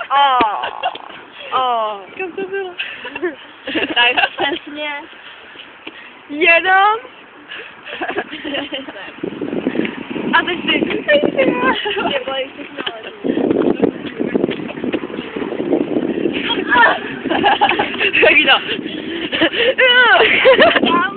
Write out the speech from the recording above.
Kam to bylo? Tak přesně. Jenom. A teď ty. Nebo ještě Tak to.